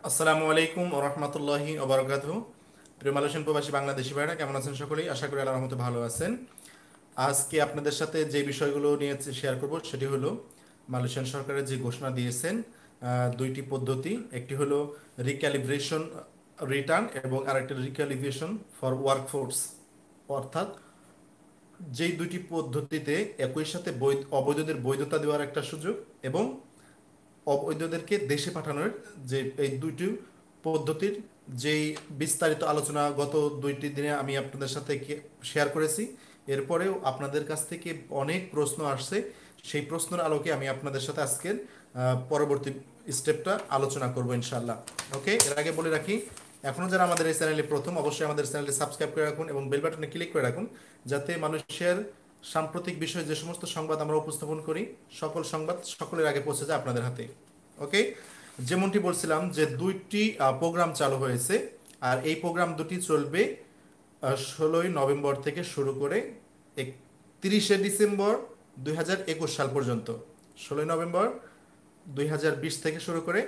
আসসালামু আলাইকুম ওয়া রাহমাতুল্লাহি ওয়া বারাকাতুহু। প্রিয় মালয়েশিয়ান প্রবাসী বাংলাদেশি ভাইরা কেমন আছেন সকলেই? আশা করি আল্লাহর রহমতে ভালো আছেন। আজকে আপনাদের সাথে যে বিষয়গুলো নিয়ে শেয়ার করব সেটি হলো মালয়েশিয়ান সরকারের যে ঘোষণা দিয়েছেন দুইটি পদ্ধতি, একটি হলো রিক্যালিব্রেশন রিটার্ন এবং আরেকটি রিক্যালিব্রেশন ফর ওয়ার্কফোর্স, অর্থাৎ যেই দুইটি পদ্ধতিতে একই সাথে অবৈধদের বৈধতা দেওয়ার একটা সুযোগ এবং অবৈধদেরকে দেশে পাঠানোর যে এই দুইটি পদ্ধতির যেই বিস্তারিত আলোচনা গত দুইটি দিনে আমি আপনাদের সাথে শেয়ার করেছি। এরপরেও আপনাদের কাছ থেকে অনেক প্রশ্ন আসছে, সেই প্রশ্নের আলোকে আমি আপনাদের সাথে আজকের পরবর্তী স্টেপটা আলোচনা করব ইনশাল্লাহ। ওকে, এর আগে বলে রাখি, এখনও যারা আমাদের এই চ্যানেলে প্রথম, অবশ্যই আমাদের চ্যানেলটি সাবস্ক্রাইব করে রাখুন এবং বেল বাটনে ক্লিক করে রাখুন, যাতে মানুষের সাম্প্রতিক বিষয়ে যে সমস্ত সংবাদ আমরা উপস্থাপন করি সকল সংবাদ সকলের আগে পৌঁছে যায় আপনাদের হাতে। ওকে, যেমনটি বলছিলাম যে দুইটি প্রোগ্রাম চালু হয়েছে, আর এই প্রোগ্রাম দুটি চলবে 16ই নভেম্বর থেকে শুরু করে 31শে ডিসেম্বর 2021 সাল পর্যন্ত। 16ই নভেম্বর 2020 থেকে শুরু করে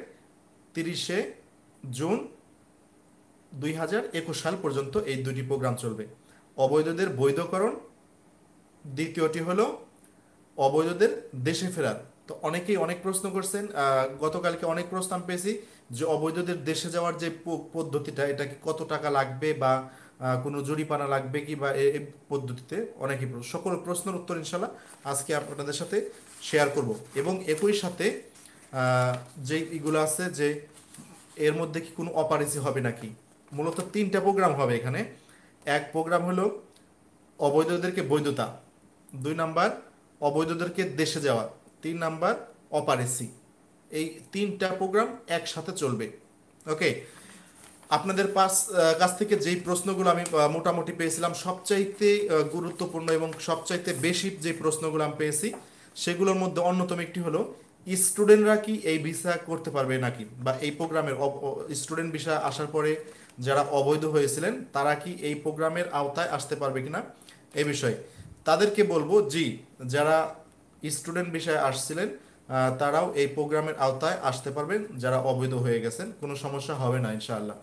30শে জুন 2021 সাল পর্যন্ত এই দুটি প্রোগ্রাম চলবে। অবৈধদের বৈধকরণ, দ্বিতীয়টি হলো অবৈধদের দেশে ফেরার। তো অনেকেই অনেক প্রশ্ন করছেন, গতকালকে অনেক প্রশ্ন আমি পেয়েছি যে অবৈধদের দেশে যাওয়ার যে পদ্ধতিটা, এটা কি কত টাকা লাগবে বা কোনো জরিমানা লাগবে কি, বা এই পদ্ধতিতে অনেকেই সকল প্রশ্নের উত্তর ইনশাল্লাহ আজকে আপনাদের সাথে শেয়ার করব। এবং একই সাথে যে এগুলো আছে যে এর মধ্যে কি কোনো অপারেসি হবে নাকি। মূলত তিনটা প্রোগ্রাম হবে এখানে। এক প্রোগ্রাম হলো অবৈধদেরকে বৈধতা, 2 নাম্বার অবৈধদেরকে দেশে যাওয়া, 3 নাম্বার অপারেসি। এই তিনটা প্রোগ্রাম একসাথে চলবে। ওকে, আপনাদের কাছ থেকে যেই প্রশ্নগুলো আমি মোটামুটি পেয়েছিলাম, সবচাইতে গুরুত্বপূর্ণ এবং সবচাইতে বেশি যে প্রশ্নগুলো আমি পেয়েছি সেগুলোর মধ্যে অন্যতম একটি হলো স্টুডেন্টরা কি এই ভিসা করতে পারবে নাকি, বা এই প্রোগ্রামের স্টুডেন্ট ভিসা আসার পরে যারা অবৈধ হয়েছিলেন তারা কি এই প্রোগ্রামের আওতায় আসতে পারবে কিনা এই বিষয়ে। তাদেরকে বলবো জি, যারা স্টুডেন্ট ভিসায় আসছিলেন তারাও এই প্রোগ্রামের আওতায় আসতে পারবেন, যারা অবৈধ হয়ে গেছেন কোনো সমস্যা হবে না ইনশাআল্লাহ।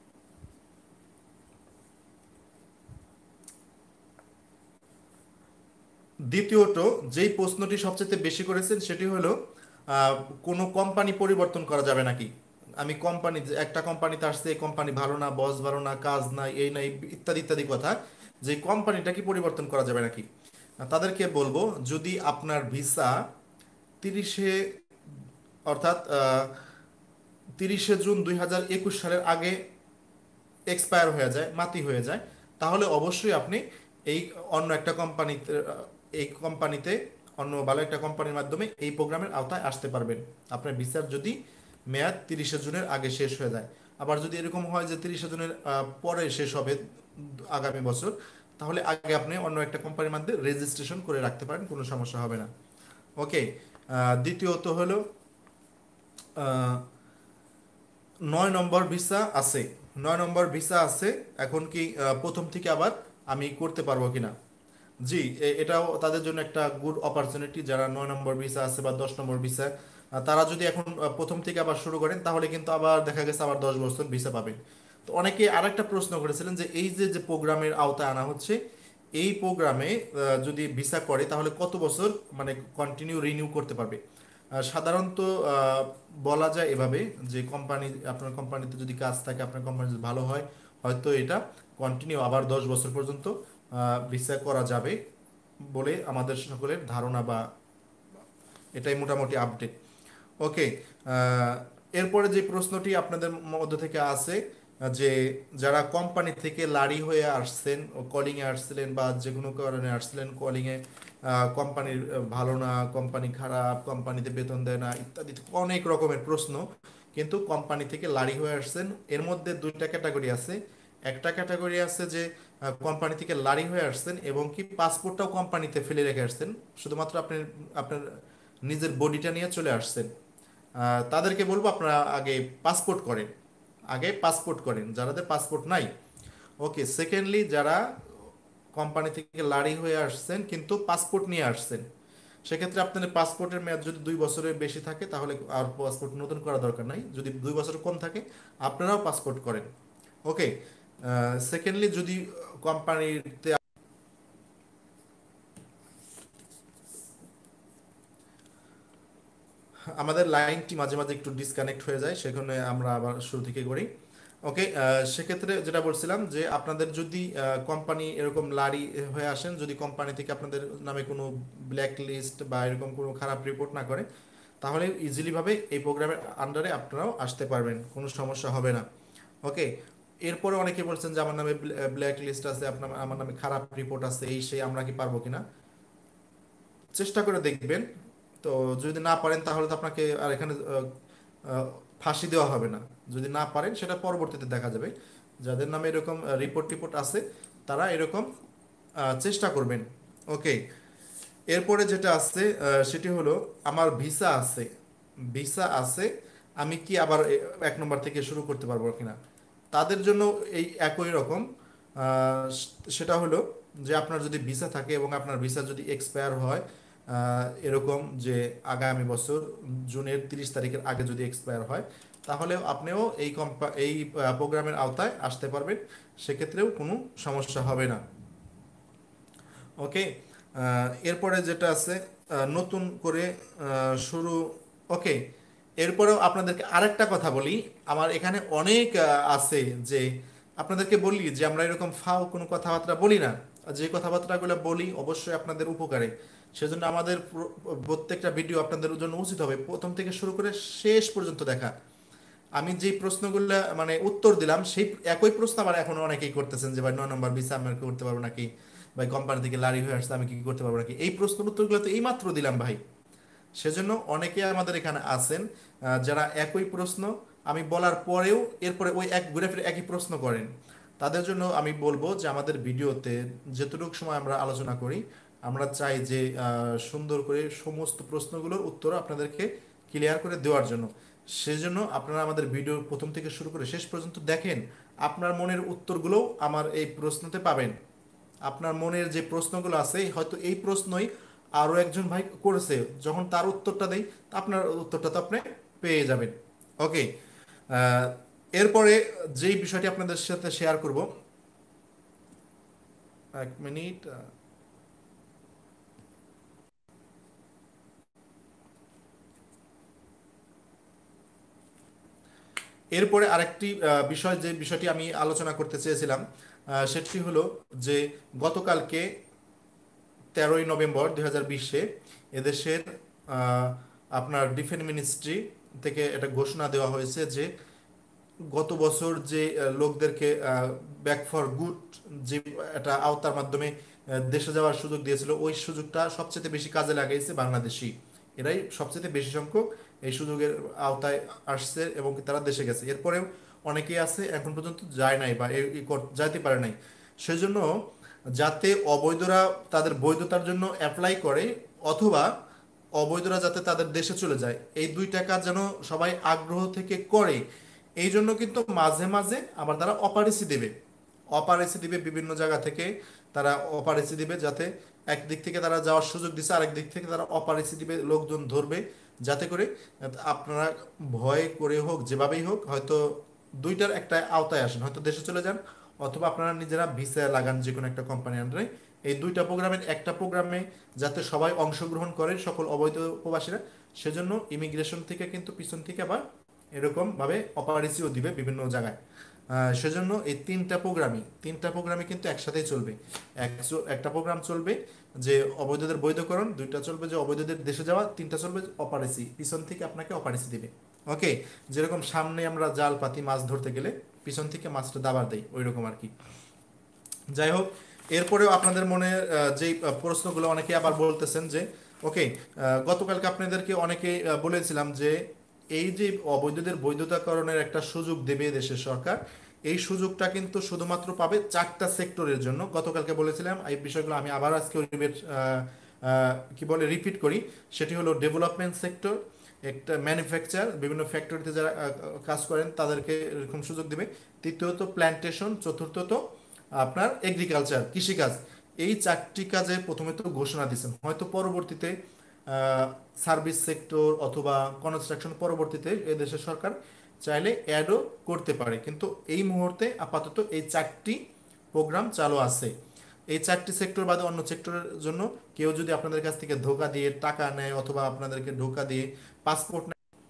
দ্বিতীয়ত, যেই প্রশ্নটি সবচেয়ে বেশি করেছেন সেটি হলো আহ, কোনো কোম্পানি পরিবর্তন করা যাবে নাকি। আমি কোম্পানি, একটা কোম্পানিতে আসছে, এই কোম্পানি ভালো না, বস ভালো না, কাজ নাই, এই নাই, ইত্যাদি ইত্যাদি কথা, যে কোম্পানিটা কি পরিবর্তন করা যাবে নাকি। তাদেরকে বলবো, যদি আপনার ভিসা 30 অর্থাৎ 30শে জুন 2021 সালের আগে এক্সপায়ার হয়ে যায়, মাতি হয়ে যায়, তাহলে অবশ্যই আপনি এই অন্য একটা কোম্পানিতে এই কোম্পানিতে অন্য ভালো একটা কোম্পানির মাধ্যমে এই প্রোগ্রামের আওতায় আসতে পারবেন, আপনার ভিসার যদি মেয়াদ 30শে জুনের আগে শেষ হয়ে যায়। আবার যদি এরকম হয় যে 30শে জুনের পরে শেষ হবে আগামী বছর, তাহলে আগে আপনি অন্য একটা কোম্পানির মাধ্যমে রেজিস্ট্রেশন করে রাখতে পারেন, কোনো সমস্যা হবে না। ওকে, দ্বিতীয়ত হলো আহ, 9 নম্বর ভিসা আছে। 9 নম্বর ভিসা আছে, এখন কি প্রথম থেকে আবার আমি করতে পারবো কিনা। জি, এটাও তাদের জন্য একটা গুড অপরচুনিটি, যারা 9 নম্বর ভিসা আছে বা 10 নম্বর ভিসা, তারা যদি এখন প্রথম থেকে আবার শুরু করেন তাহলে কিন্তু আবার দেখা গেছে আবার 10 বছর ভিসা পাবেন। তো অনেকে আরেকটা প্রশ্ন করেছিলেন যে এই যে যে প্রোগ্রামের আওতায় আনা হচ্ছে, এই প্রোগ্রামে যদি ভিসা করে তাহলে কত বছর মানে কন্টিনিউ রিনিউ করতে পারবে। সাধারণত বলা যায় এভাবে যে কোম্পানি, আপনার কোম্পানিতে যদি কাজ থাকে, আপনার কোম্পানি যদি ভালো হয়, হয়তো এটা কন্টিনিউ আবার 10 বছর পর্যন্ত ভিসা করা যাবে বলে আমাদের সকলের ধারণা, বা এটাই মোটামুটি আপডেট। ওকে, এরপরে যে প্রশ্নটি আপনাদের মধ্য থেকে আছে, যে যারা কোম্পানি থেকে লারি হয়ে আসছেন, কলিংয়ে আসছিলেন বা যে কোনো কারণে আসছিলেন কলিংয়ে, কোম্পানির ভালো না, কোম্পানি খারাপ, কোম্পানিতে বেতন দেয় না, ইত্যাদি অনেক রকমের প্রশ্ন। কিন্তু কোম্পানি থেকে লারি হয়ে আসছেন, এর মধ্যে দুইটা ক্যাটাগরি আছে। একটা ক্যাটাগরি আছে যে কোম্পানি থেকে লারি হয়ে আসছেন এবং কি পাসপোর্টটাও কোম্পানিতে ফেলে রেখে আসছেন, শুধুমাত্র আপনি আপনার নিজের বডিটা নিয়ে চলে আসছেন। তাদেরকে বলবো আপনারা আগে পাসপোর্ট করেন, আগে পাসপোর্ট করেন যাদের পাসপোর্ট নাই। ওকে, সেকেন্ডলি যারা কোম্পানি থেকে লারি হয়ে আসছেন কিন্তু পাসপোর্ট নিয়ে আসছেন, সেক্ষেত্রে আপনাদের পাসপোর্টের মেয়াদ যদি 2 বছরের বেশি থাকে তাহলে আর পাসপোর্ট নতুন করা দরকার নাই, যদি 2 বছর কম থাকে আপনারাও পাসপোর্ট করেন। ওকে। সেকেন্ডলি, যদি কোম্পানিতে আমাদের লাইনটি মাঝে মাঝে একটু ডিসকানেক্ট হয়ে যায়, সেখানে আমরা আবার শুরু থেকে করি। ওকে। সেক্ষেত্রে যেটা বলছিলাম যে আপনাদের যদি কোম্পানি এরকম লারি হয়ে আসেন, যদি কোম্পানি থেকে আপনাদের নামে কোনো ব্ল্যাক লিস্ট বা এরকম কোনো খারাপ রিপোর্ট না করে, তাহলে ইজিলি ভাবে এই প্রোগ্রামের আন্ডারে আপনারাও আসতে পারবেন, কোনো সমস্যা হবে না। ওকে। এরপরে অনেকে বলছেন যে আমার নামে ব্ল্যাক লিস্ট আছে, আপনার আমার নামে খারাপ রিপোর্ট আছে, এই সেই, আমরা কি পারবো কিনা। চেষ্টা করে দেখবেন। তো যদি না পারেন তাহলে তো আপনাকে আর এখানে আহ, ফাঁসি দেওয়া হবে না। যদি না পারেন সেটা পরবর্তীতে দেখা যাবে। যাদের নামে এরকম রিপোর্ট টিপোর্ট আছে তারা এরকম চেষ্টা করবেন। ওকে। এরপরে যেটা আছে সেটি হলো আমার ভিসা আছে, ভিসা আছে, আমি কি আবার 1 নম্বর থেকে শুরু করতে পারবো কিনা। তাদের জন্য এই একই রকম। সেটা হলো যে আপনার যদি ভিসা থাকে এবং আপনার ভিসা যদি এক্সপায়ার হয় এরকম যে আগামী বছর জুনের 30 তারিখের আগে যদি এক্সপায়ার হয়, তাহলে আপনিও এই প্রোগ্রামের আওতায় আসতে পারবেন, সেক্ষেত্রেও কোনো সমস্যা হবে না। ওকে। এরপরে যেটা আছে নতুন করে শুরু। ওকে। এরপরেও আপনাদেরকে আরেকটা কথা বলি, আমার এখানে অনেক আছে যে আপনাদেরকে বলি যে আমরা এরকম ফাও কোনো কথাবার্তা বলি না। যে কথাবার্তাগুলো বলি অবশ্যই আপনাদের উপকারে, সেজন্য আমাদের প্রত্যেকটা ভিডিও আপনাদের জন্য উচিত হবে প্রথম থেকে শুরু করে শেষ পর্যন্ত দেখা। আমি যে প্রশ্নগুলো মানে উত্তর দিলাম সেই একই প্রশ্ন আবার এখন অনেকেই করতেছেন যে ভাই 9 নম্বর ভিসা আমি আর কি করতে পারবো নাকি, ভাই কোম্পানি থেকে লারি হয়ে আসছে আমি কি করতে পারবো নাকি, এই প্রশ্নের উত্তরগুলো তো এইমাত্র দিলাম ভাই। সেজন্য অনেকে আমাদের এখানে আছেন যারা একই প্রশ্ন আমি বলার পরেও এরপরে ওই এক ঘুরে ফিরে একই প্রশ্ন করেন। তাদের জন্য আমি বলবো যে আমাদের ভিডিওতে যেটুকু সময় আমরা আলোচনা করি, আমরা চাই যে সুন্দর করে সমস্ত প্রশ্নগুলোর উত্তর আপনাদেরকে ক্লিয়ার করে দেওয়ার জন্য। সেজন্য আপনারা আমাদের ভিডিও প্রথম থেকে শুরু করে শেষ পর্যন্ত দেখেন, আপনার মনের উত্তরগুলোও আমার এই প্রশ্নতে পাবেন। আপনার মনের যে প্রশ্নগুলো আছে হয়তো এই প্রশ্নই আরো একজন ভাই করেছে, যখন তার উত্তরটা দেই আপনার উত্তরটা তো আপনি পেয়ে যাবেন। ওকে। এরপরে যেই বিষয়টি আপনাদের সাথে শেয়ার করব, 1 মিনিট। এরপরে আরেকটি বিষয়, যে বিষয়টি আমি আলোচনা করতে চেয়েছিলাম সেটি হলো যে গতকালকে 13ই নভেম্বর 2020-এ এদেশের আহ, আপনার ডিফেন্স মিনিস্ট্রি থেকে একটা ঘোষণা দেওয়া হয়েছে যে গত বছর যে লোকদেরকে ব্যাক ফর গুড যে একটা আওতার মাধ্যমে দেশে যাওয়ার সুযোগ দিয়েছিল, ওই সুযোগটা সবচেয়ে বেশি কাজে লাগাইছে বাংলাদেশি। এরাই সবচেয়ে বেশি সংখ্যক এই সুযোগের আওতায় আসছে এবং তারা দেশে গেছে। এরপরেও অনেকেই আছে এখন পর্যন্ত যায় নাই বা যাইতে পারে নাই। সেজন্য যাতে অবৈধরা তাদের বৈধতার জন্য অ্যাপ্লাই করে, অথবা অবৈধরা যাতে তাদের দেশে চলে যায়, এই 2টা কাজ যেন সবাই আগ্রহ থেকে করে, এই জন্য কিন্তু মাঝে মাঝে আবার তারা অপারেসি দেবে। অপারেসি দিবে বিভিন্ন জায়গা থেকে, তারা অপারেসি দিবে যাতে একদিক থেকে তারা যাওয়ার সুযোগ দিচ্ছে, আরেক দিক থেকে তারা অপারেসি দিবে, লোকজন ধরবে, যাতে করে আপনারা ভয় করে হোক যেভাবেই হোক হয়তো 2টার একটা আওতায় আসেন, হয়তো দেশে চলে যান অথবা আপনারা নিজেরা ভিসা লাগান যে কোনো একটা কোম্পানি আন্ডারে। এই 2টা প্রোগ্রামের একটা প্রোগ্রামে যাতে সবাই অংশগ্রহণ করে, সকল অবৈধ প্রবাসীরা, সেজন্য ইমিগ্রেশন থেকে কিন্তু পিছন থেকে আবার এরকম ভাবে অপারেসিও দিবে বিভিন্ন জায়গায়। সেজন্য এই 3টা প্রোগ্রামই কিন্তু একসাথেই চলবে। একটা প্রোগ্রাম চলবে যে অবৈধদের বৈধকরণ, 2টা চলবে যে অবৈধদের দেশে যাওয়া, 3টা চলবে অপারেসি, পিছন থেকে আপনাকে অপারেসি দিবে। ওকে। যেরকম সামনে আমরা জাল পাতি মাছ ধরতে গেলে পিছন থেকে মাছটা দাবার দেয়, ওই রকম আর কি। যাই হোক, এরপরেও আপনাদের মনে যেই প্রশ্নগুলো অনেকে আবার বলতেছেন যে ওকে, গতকালকে আপনাদেরকে অনেকে বলেছিলাম যে এই যে অবৈধদের বৈধতাকরণের একটা সুযোগ দেবে দেশের সরকার, এই সুযোগটা কিন্তু শুধুমাত্র পাবে 4টা সেক্টরের জন্য। গতকালকে বলেছিলাম, এই বিষয়গুলো আমি আবার আজকে কি বলে রিপিট করি। সেটি হলো ডেভেলপমেন্ট সেক্টর, একটা ম্যানুফ্যাকচার, বিভিন্ন ফ্যাক্টরিতে যারা কাজ করেন তাদেরকে এরকম সুযোগ দিবে। তৃতীয়ত প্ল্যান্টেশন, চতুর্থত আপনার এগ্রিকালচার, কৃষিকাজ। এই 4টি কাজে প্রথমে তো ঘোষণা দিয়েছেন, হয়তো পরবর্তীতে সার্ভিস সেক্টর অথবা কনস্ট্রাকশন পরবর্তীতে এ দেশের সরকার চাইলে অ্যাডও করতে পারে, কিন্তু এই মুহূর্তে আপাতত এই 4টি প্রোগ্রাম চালু আছে। এই 4টি সেক্টর বাদে অন্য সেক্টরের জন্য কেউ যদি আপনাদের কাছ থেকে ধোকা দিয়ে টাকা নেয় অথবা আপনাদেরকে ধোকা দিয়ে পাসপোর্ট,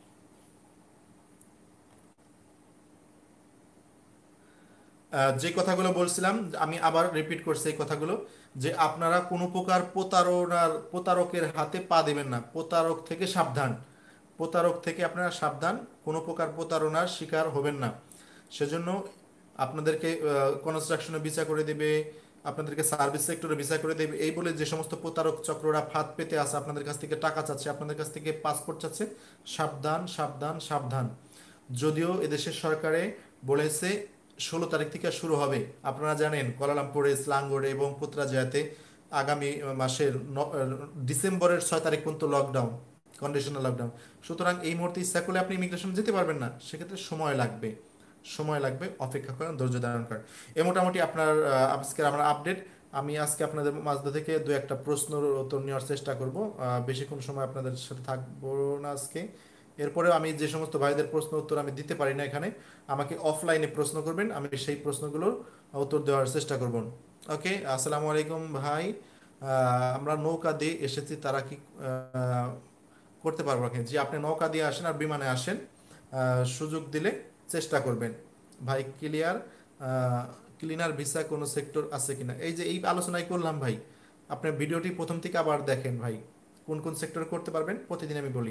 যে কথাগুলো বলছিলাম আমি আবার রিপিট করছি এই কথাগুলো, যে আপনারা কোনো প্রকার প্রতারকের হাতে পা দেবেন না, প্রতারক থেকে সাবধান, প্রতারক থেকে আপনারা সাবধান, কোনো প্রকার প্রতারণার শিকার হবেন না। সেজন্য আপনাদেরকে কনস্ট্রাকশনে ভিসা করে দেবে, আপনাদেরকে সার্ভিস সেক্টরে ভিসা করে দেবে, এই বলে যে সমস্ত প্রতারক চক্ররা ফাঁদ পেতে আছে আপনাদের কাছ থেকে টাকা চাচ্ছে, আপনাদের কাছ থেকে পাসপোর্ট চাচ্ছে, সাবধান সাবধান সাবধান। যদিও এদেশের সরকারে বলেছে 16 তারিখ থেকে শুরু হবে, আপনারা জানেন কুয়ালালামপুরে, স্লাঙ্গোরে এবং পুত্রাজয়াতে আগামী মাসের ডিসেম্বরের 6 তারিখ পর্যন্ত লকডাউন, কন্ডিশনাল লকডাউন। সুতরাং এই মুহূর্তে ইচ্ছা করলে আপনি ইমিগ্রেশন যেতে পারবেন না, সেক্ষেত্রে সময় লাগবে, সময় লাগবে, অপেক্ষা করেন, ধৈর্য ধারণ করেন। এ মোটামুটি আপনার আজকের আমার আপডেট। আমি আজকে আপনাদের মাঝে থেকে দু একটা প্রশ্নের উত্তর নেওয়ার চেষ্টা করব, বেশিক্ষণ সময় আপনাদের সাথে থাকবো না আজকে। এরপরেও আমি যে সমস্ত ভাইদের প্রশ্ন উত্তর আমি দিতে পারি না এখানে, আমাকে অফলাইনে প্রশ্ন করবেন, আমি সেই প্রশ্নগুলোর উত্তর দেওয়ার চেষ্টা করব। ওকে, আসসালামু আলাইকুম ভাই। আমরা নৌকা দিয়ে এসেছি, তারা কি করতে পারবো নাকি? জি, আপনি নৌকা দিয়ে আসেন আর বিমানে আসেন, সুযোগ দিলে চেষ্টা করবেন। ভাই ক্লিয়ার, ক্লিনার ভিসা কোনো সেক্টর আছে কিনা, এই যে এই আলোচনায় করলাম ভাই, আপনার ভিডিওটি প্রথম থেকে আবার দেখেন ভাই, কোন কোন সেক্টরে করতে পারবেন প্রতিদিন আমি বলি।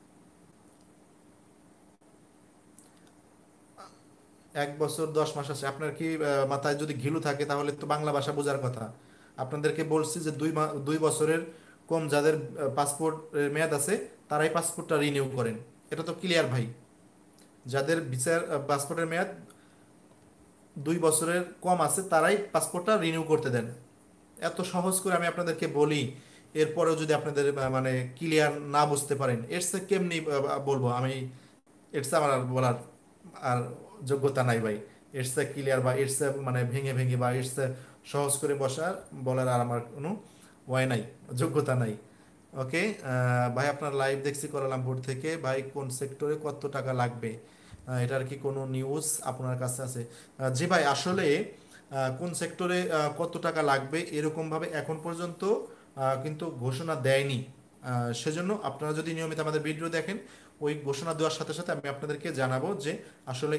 1 বছর 10 মাস আছে, আপনার কি মাথায় যদি ঘিলু থাকে তাহলে তো বাংলা ভাষা বোঝার কথা। আপনাদেরকে বলছি যে 2 বছরের কম যাদের পাসপোর্ট মেয়াদ আছে তারাই পাসপোর্টটা রিনিউ করেন, এটা তো ক্লিয়ার ভাই। যাদের ভিসার পাসপোর্টের মেয়াদ 2 বছরের কম আছে তারাই পাসপোর্টটা রিনিউ করতে দেন। এত সহজ করে আমি আপনাদেরকে বলি, এরপরেও যদি আপনাদের মানে ক্লিয়ার না বুঝতে পারেন, এর চেয়ে কেমনি বলবো আমি, এর চেয়ে আমার আর বলার আর যোগ্যতা নাই ভাই। এর চেয়ে ক্লিয়ার বা এর চেয়ে মানে ভেঙে ভেঙে বা এর চেয়ে সহজ করে বলার আর আমার কোনো ওয়াই নাই, যোগ্যতা নাই। ওকে, ভাই আপনার লাইভ দেখছি কুয়ালালামপুর থেকে, ভাই কোন সেক্টরে কত টাকা লাগবে, এটার কি কোনো নিউজ আপনার কাছে আছে? জি ভাই, আসলে কোন সেক্টরে কত টাকা লাগবে এরকম ভাবে এখন পর্যন্ত কিন্তু ঘোষণা দেয়নি। সেজন্য আপনারা যদি নিয়মিত আমাদের ভিডিও দেখেন, ওই ঘোষণা দেওয়ার সাথে সাথে আমি আপনাদেরকে জানাবো যে আসলে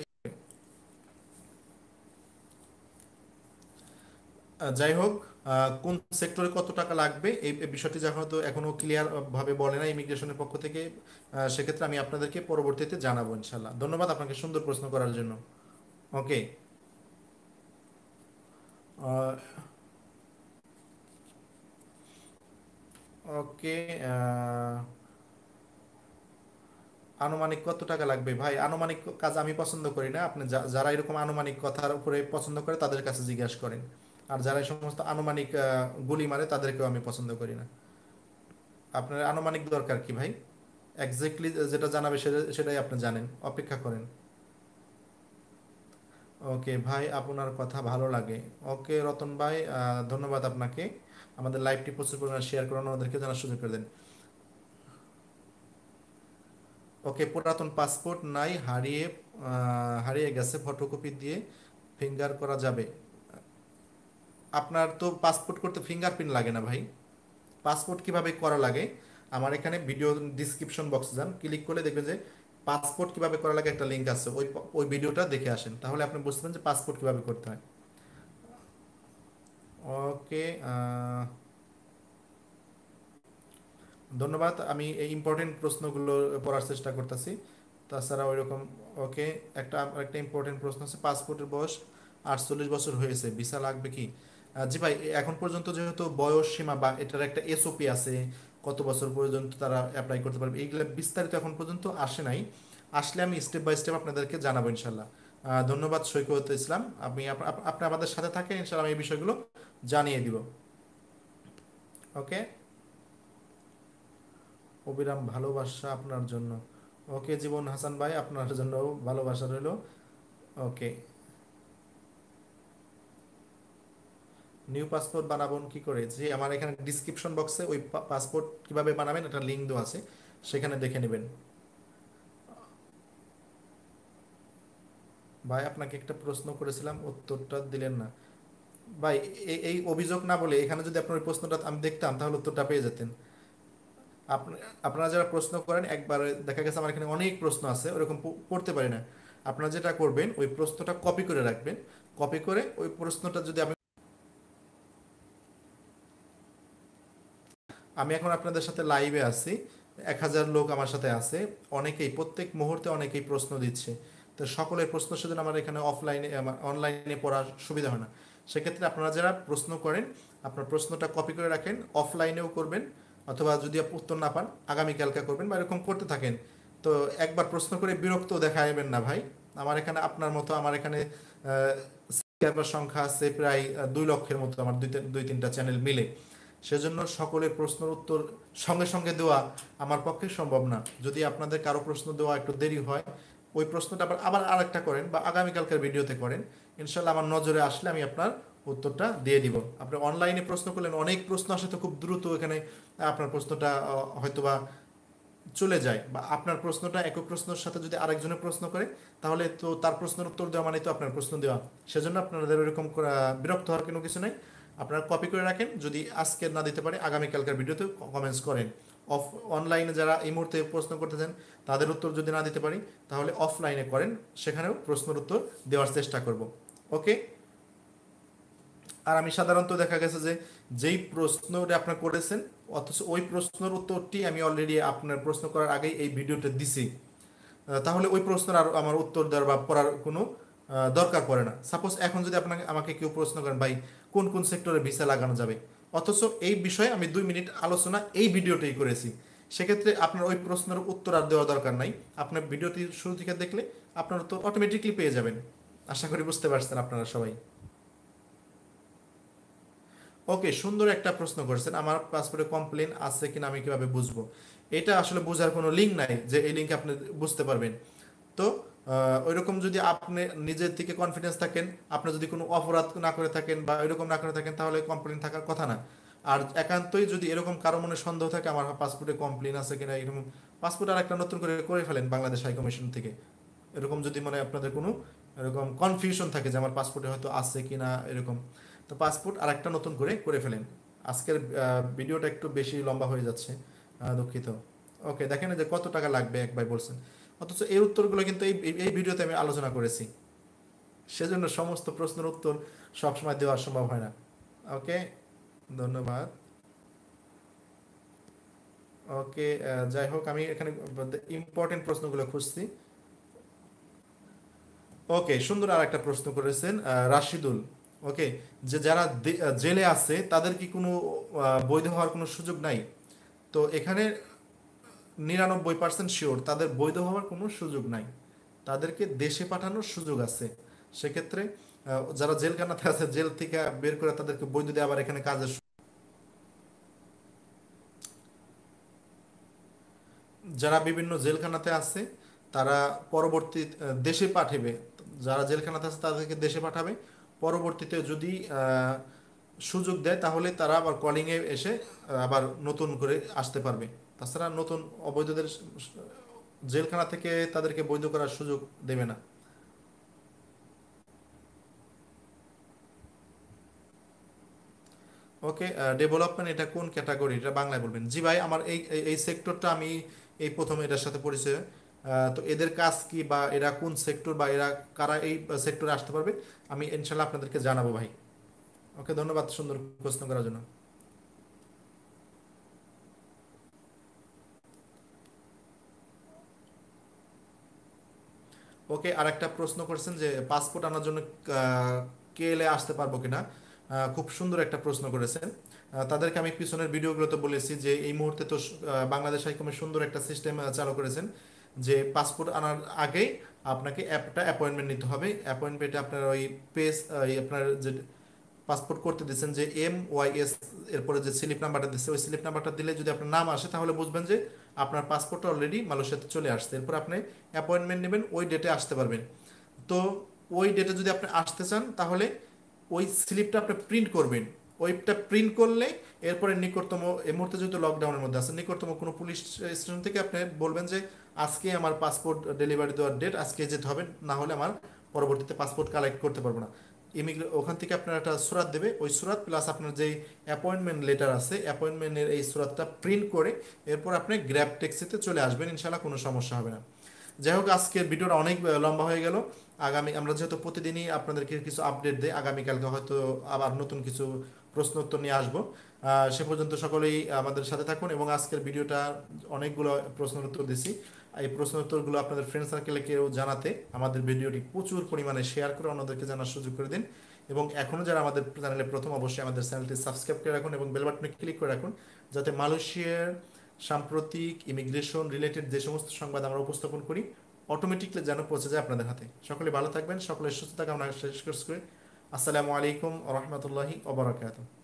যাই হোক, কোন সেক্টরে কত টাকা লাগবে এই বিষয়টি যখন তো এখনো ক্লিয়ার ভাবে বলে না ইমিগ্রেশনের পক্ষ থেকে, সেক্ষেত্রে আমি আপনাদেরকে পরবর্তীতে জানাবো ইনশাল্লাহ। ধন্যবাদ আপনাকে সুন্দর প্রশ্ন করার জন্য। ওকে, ওকে, আনুমানিক কত টাকা লাগবে ভাই, আনুমানিক কাজ আমি পছন্দ করি না, আপনি যারা এরকম আনুমানিক কথার উপরে পছন্দ করে তাদের কাছে জিজ্ঞাসা করেন। আর যারা এই সমস্ত আনুমানিক গুলি মারে তাদেরকেও আমি পছন্দ করি না। আপনার আনুমানিক দরকার কি ভাই? এক্স্যাক্টলি যেটা জানাবে সেটাই আপনি জানেন, অপেক্ষা করেন। ওকে ভাই, আপনার কথা ভালো লাগে। ওকে রতন ভাই, ধন্যবাদ আপনাকে। আমাদের লাইভটি প্রচুর পরিমাণে শেয়ার করুন, ওদেরকে জানার সুযোগ করে দেন। ওকে, পুরাতন পাসপোর্ট নাই, হারিয়ে গেছে, ফটোকপি দিয়ে ফিঙ্গার করা যাবে? আপনার তো পাসপোর্ট করতে ফিঙ্গারপ্রিন্ট লাগে না ভাই। পাসপোর্ট কিভাবে করা লাগে, আমার এখানে ভিডিও ডিসক্রিপশন বক্সে যান, ক্লিক করলে দেখবেন যে পাসপোর্ট কিভাবে করা লাগে একটা লিঙ্ক আছে, ওই ওই ভিডিওটা দেখে আসেন, তাহলে আপনি বুঝতে পারবেন যে পাসপোর্ট কিভাবে করতে হয়। ওকে, ধন্যবাদ, আমি এই ইম্পর্টেন্ট প্রশ্নগুলো পড়ার চেষ্টা করতেছি, তাছাড়া ওই রকম। ওকে, একটা ইম্পর্টেন্ট প্রশ্ন আছে, পাসপোর্টের বয়স 48 বছর হয়েছে, ভিসা লাগবে কি? জি ভাই, এখন পর্যন্ত যেহেতু বয়স সীমা বা এটার একটা এসওপি আছে, কত বছর পর্যন্ত তারা অ্যাপ্লাই করতে পারবে, এইগুলো বিস্তারিত এখন পর্যন্ত আসে নাই, আসলে আমি স্টেপ বাই স্টেপ আপনাদেরকে জানাবো ইনশাল্লাহ। ধন্যবাদ সৈকত ইসলাম, আপনি আমাদের সাথে থাকেন, ইনশাল্লাহ আমি এই বিষয়গুলো জানিয়ে দিব। ওকে, অবিরাম ভালোবাসা আপনার জন্য। ওকে জীবন হাসান ভাই, আপনার জন্য ভালোবাসা রইলো। ওকে, নিউ পাসপোর্ট বানাবেন কি করে? যে আমার এখানে ডিসক্রিপশন বক্সে ওই পাসপোর্ট কিভাবে বানাবেন এটা লিঙ্ক দেওয়া আছে, সেখানে দেখে নেবেন। ভাই আপনাকে একটা প্রশ্ন করেছিলাম, উত্তরটা দিলেন না। ভাই এই অভিযোগ না বলে এখানে যদি আপনার ওই প্রশ্নটা আমি দেখতাম তাহলে উত্তরটা পেয়ে যেতেন। আপনারা যারা প্রশ্ন করেন, একবার দেখা গেছে আমার এখানে অনেক প্রশ্ন আছে ওরকম পড়তে পারি না। আপনারা যেটা করবেন ওই প্রশ্নটা কপি করে রাখবেন। কপি করে ওই প্রশ্নটা যদি আমি এখন আপনাদের সাথে লাইভে আছি, 1,000 লোক আমার সাথে আছে, অনেকেই প্রত্যেক মুহূর্তে অনেকেই প্রশ্ন দিচ্ছে। তো সকলের প্রশ্ন সেজন্য আমার এখানে অফলাইনে অনলাইনে পড়ার সুবিধা হয় না। সেক্ষেত্রে আপনারা যারা প্রশ্ন করেন আপনার প্রশ্নটা কপি করে রাখেন, অফলাইনেও করবেন, অথবা যদি আপনি উত্তর না পান আগামীকালকে করবেন বা এরকম করতে থাকেন। তো একবার প্রশ্ন করে বিরক্ত দেখাবেন না ভাই। আমার এখানে আপনার মতো আমার এখানে সাবস্ক্রাইবার সংখ্যা আছে প্রায় 2 লক্ষের মতো, আমার দুই তিনটা চ্যানেল মিলে। সেজন্য সকলের প্রশ্নের উত্তর সঙ্গে সঙ্গে দেওয়া আমার পক্ষে সম্ভব না। যদি আপনাদের কারো প্রশ্ন দেওয়া একটু দেরি হয়, ওই প্রশ্নটা আবার আবার আরেকটা করেন বা আগামীকালকের ভিডিওতে করেন, ইনশাল্লাহ আমার নজরে আসলে আমি আপনার উত্তরটা দিয়ে দিব। আপনি অনলাইনে প্রশ্ন করলেন, অনেক প্রশ্ন আসে তো খুব দ্রুত এখানে আপনার প্রশ্নটা হয়তোবা চলে যায়, বা আপনার প্রশ্নটা একই প্রশ্নের সাথে যদি আরেকজনের প্রশ্ন করে তাহলে তো তার প্রশ্নের উত্তর দেওয়া মানে তো আপনার প্রশ্ন দেওয়া। সেজন্য আপনাদের এরকম বিরক্ত হওয়ার কোনো কিছু নাই। আপনারা কপি করে রাখেন, যদি আজকে না দিতে পারে আগামীকালকার ভিডিওতে কমেন্টস করেন। অফ অনলাইনে যারা এই মুহূর্তে প্রশ্ন করতেছেন তাদের উত্তর যদি না দিতে পারি তাহলে অফলাইনে করেন, সেখানেও প্রশ্নের উত্তর দেওয়ার চেষ্টা করব। ওকে। আর আমি সাধারণত দেখা গেছে যে যেই প্রশ্নটা আপনার করেছেন অথচ ওই প্রশ্নের উত্তরটি আমি অলরেডি আপনার প্রশ্ন করার আগেই এই ভিডিওতে দিছি। তাহলে ওই প্রশ্নের আর আমার উত্তর দেওয়ার বা পড়ার কোনো দরকার পড়ে না। সাপোজ এখন যদি আপনাকে আমাকে কেউ প্রশ্ন করেন ভাই কোন কোন সেক্টরে ভিসা লাগানো যাবে, অথচ এই বিষয়ে আমি 2 মিনিট আলোচনা এই ভিডিওতেই করেছি, সেক্ষেত্রে আপনার ওই প্রশ্নের উত্তর আর দেওয়া দরকার নাই। আপনার ভিডিওটি শুরু থেকে দেখলে আপনার উত্তর অটোমেটিকলি পেয়ে যাবেন। আশা করি বুঝতে পারছেন আপনারা সবাই। ওকে, সুন্দর একটা প্রশ্ন করেছেন, আমার পাসপোর্টে কমপ্লেন আছে কিনা আমি কিভাবে বুঝবো? এটা আসলে বোঝার কোনো লিঙ্ক নাই যে এই লিঙ্কে আপনি বুঝতে পারবেন। তো ওইরকম যদি আপনি নিজের থেকে কনফিডেন্স থাকেন, আপনি যদি কোনো অপরাধ না করে থাকেন বা এরকম না করে থাকেন তাহলে কমপ্লেন থাকার কথা না। আর একান্তই যদি এরকম কারো মনে সন্দেহ থাকে আমার পাসপোর্টে কমপ্লেন আছে কিনা, এরকম পাসপোর্ট আর একটা নতুন করে করে ফেলেন বাংলাদেশ হাই কমিশন থেকে। এরকম যদি মানে আপনাদের কোনো এরকম কনফিউশন থাকে যে আমার পাসপোর্টে হয়তো আছে কিনা এরকম, তো পাসপোর্ট আর একটা নতুন করে করে ফেলেন। আজকের ভিডিওটা একটু বেশি লম্বা হয়ে যাচ্ছে, দুঃখিত। ওকে, দেখেন যে কত টাকা লাগবে এক ভাই বলছেন, অথচ এই উত্তরগুলো কিন্তু এই এই ভিডিওতে আমি আলোচনা করেছি। সেজন্য সমস্ত প্রশ্নের উত্তর সবসময় দেওয়া সম্ভব হয় না। ওকে, ধন্যবাদ। ওকে, যাই হোক আমি এখানে ইম্পর্টেন্ট প্রশ্নগুলো খুঁজছি। ওকে, সুন্দর আর একটা প্রশ্ন করেছেন রাশিদুল। ওকে, যে যারা জেলে আছে তাদের কি কোনো বৈধ হওয়ার কোনো সুযোগ নাই? তো এখানে 99% শিওর তাদের বৈধ হওয়ার কোনো সুযোগ নাই, তাদেরকে দেশে পাঠানোর সুযোগ আছে। সেক্ষেত্রে যারা জেলখানাতে আছে জেল থেকে বের করে তাদেরকে বৈধ দিয়ে আবার এখানে কাজের যারা বিভিন্ন জেলখানাতে আছে তারা পরবর্তী দেশে পাঠাবে, যারা জেলখানাতে আছে তাদেরকে দেশে পাঠাবে। পরবর্তীতে যদি সুযোগ দেয় তাহলে তারা আবার কলিংয়ে এসে আবার নতুন করে আসতে পারবে। তাছাড়া নতুন অবৈধদের জেলখানা থেকে তাদেরকে বৈধ করার সুযোগ দেবে না। ওকে, ডেভেলপমেন্ট এটা কোন ক্যাটাগরি, এটা বাংলায় বলবেন। জি ভাই, আমার এই এই সেক্টরটা আমি এই প্রথম এটার সাথে পরিচয়। তো এদের কাজ কি বা এরা কোন সেক্টর বা এরা কারা এই সেক্টরে আসতে পারবে আমি ইনশাল্লাহ আপনাদেরকে জানাবো ভাই। ওকে, ধন্যবাদ সুন্দর প্রশ্ন করার জন্য। ওকে, আর একটা প্রশ্ন করেছেন যে পাসপোর্ট আনার জন্য কেএলএ আসতে পারবো কিনা। খুব সুন্দর একটা প্রশ্ন করেছেন। তাদেরকে আমি পিছনের ভিডিওগুলোতে বলেছি যে এই মুহূর্তে তো বাংলাদেশ হাইকমিশন সুন্দর একটা সিস্টেম চালু করেছেন যে পাসপোর্ট আনার আগেই আপনাকে একটা অ্যাপয়েন্টমেন্ট নিতে হবে। অ্যাপয়েন্টমেন্টে আপনার ওই পেজ আপনার যে পাসপোর্ট করতে দিচ্ছেন যে MYS এরপরে যে স্লিপ নাম্বারটা দিচ্ছে ওই স্লিপ নাম্বারটা দিলে যদি আপনার নাম আসে তাহলে বুঝবেন যে আপনার পাসপোর্টটা অলরেডি মালয়েশিয়াতে চলে আসছে। এরপর আপনি অ্যাপয়েন্টমেন্ট নেবেন, ওই ডেটে আসতে পারবেন। তো ওই ডেটে যদি আপনি আসতে চান তাহলে ওই স্লিপটা আপনি প্রিন্ট করবেন। ওইটা প্রিন্ট করলে এরপরে নিকটতম, এই মুহূর্তে যেহেতু লকডাউনের মধ্যে আছে, নিকটতম কোনো পুলিশ স্টেশন থেকে আপনি বলবেন যে আজকে আমার পাসপোর্ট ডেলিভারি দেওয়ার ডেট, আজকে যেতে হবে, না হলে আমার পরবর্তীতে পাসপোর্ট কালেক্ট করতে পারবো না। ওখান থেকে আপনার একটা সুরাত দেবে, ওই সুরাত প্লাস আপনার যেই অ্যাপয়েন্টমেন্ট লেটার আছে, অ্যাপয়েন্টমেন্টের এই সুরাতটা প্রিন্ট করে এরপর আপনি গ্র্যাব ট্যাক্সিতে চলে আসবেন, ইনশাল্লাহ কোনো সমস্যা হবে না। যাই হোক, আজকের ভিডিওটা অনেক লম্বা হয়ে গেল। আগামী আমরা যেহেতু প্রতিদিনই আপনাদেরকে কিছু আপডেট দেই, আগামীকালকে হয়তো আবার নতুন কিছু প্রশ্ন উত্তর নিয়ে আসবো। সে পর্যন্ত সকলেই আমাদের সাথে থাকুন, এবং আজকের ভিডিওটা অনেকগুলো প্রশ্নের উত্তর দিছি। এই প্রশ্ন উত্তরগুলো আপনাদের ফ্রেন্ড সার্কেলে কেউ জানাতে আমাদের ভিডিওটি প্রচুর পরিমাণে শেয়ার করে অন্যদেরকে জানার সুযোগ করে দিন। এবং এখনও যারা আমাদের চ্যানেলে প্রথম, অবশ্যই আমাদের চ্যানেলটি সাবস্ক্রাইব করে রাখুন এবং বেল বাটনে ক্লিক করে রাখুন, যাতে মালয়েশিয়ার সাম্প্রতিক ইমিগ্রেশন রিলেটেড যে সমস্ত সংবাদ আমরা উপস্থাপন করি অটোমেটিকলি যেন পৌঁছে যায় আপনাদের হাতে। সকলে ভালো থাকবেন, সকলের সুস্থতা কামনা শেষ করে আসসালামু আলাইকুম ওয়া রাহমাতুল্লাহি ওয়া বারাকাতুহু।